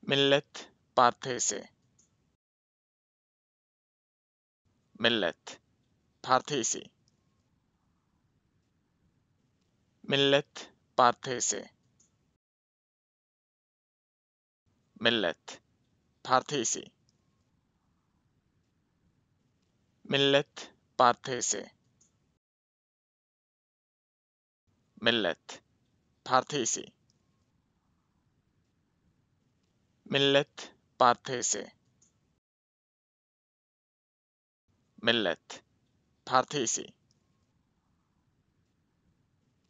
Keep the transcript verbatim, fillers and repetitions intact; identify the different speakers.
Speaker 1: मिल्लत पार्थे से मिल्लत पार्थेसी मिल्लत पार्थे से मिल्लत पार्थेसी मिल्लत पार्थे से मिल्लत पार्थेसी मिल्लत पार्थे से मिल्लत पार्थेसी